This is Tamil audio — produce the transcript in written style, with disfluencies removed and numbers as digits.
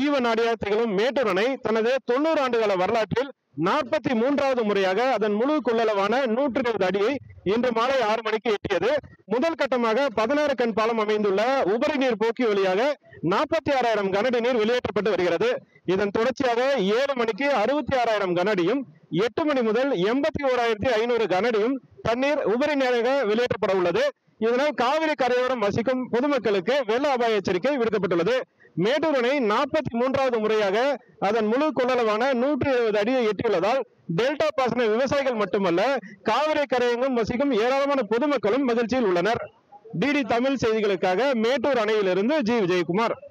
ஜீவ நாடியாக திகழும் மேட்டூர் அணை தனது 90 ஆண்டுகால வரலாற்றில் 43வது முறையாக அதன் முழு கொள்ளளவான 120 அடியை இன்று மாலை 6 மணிக்கு எட்டியது. முதல் கட்டமாக 16 கண் பாலம் அமைந்துள்ள உபரி நீர் போக்கி வழியாக 46,000 கனஅடி நீர் வெளியேற்றப்பட்டு வருகிறது. இதன் தொடர்ச்சியாக 7 மணிக்கு 66,000 கனஅடியும், 8 மணி முதல் 81,500 கனஅடியும் தண்ணீர் உபரி நீராக வெளியேற்றப்பட உள்ளது. இதனால் காவிரி கரையோரம் வசிக்கும் பொதுமக்களுக்கு வெள்ள அபாய எச்சரிக்கை விடுக்கப்பட்டுள்ளது. மேட்டூர் அணை 43வது முறையாக அதன் முழு கொள்ளளவான 120 அடியை எட்டியுள்ளதால் டெல்டா பாசன விவசாயிகள் மட்டுமல்ல, காவிரி கரையெங்கும் வசிக்கும் ஏராளமான பொதுமக்களும் மகிழ்ச்சியில் உள்ளனர். டிடி தமிழ் செய்திகளுக்காக மேட்டூர் அணையிலிருந்து ஜி. விஜயகுமார்.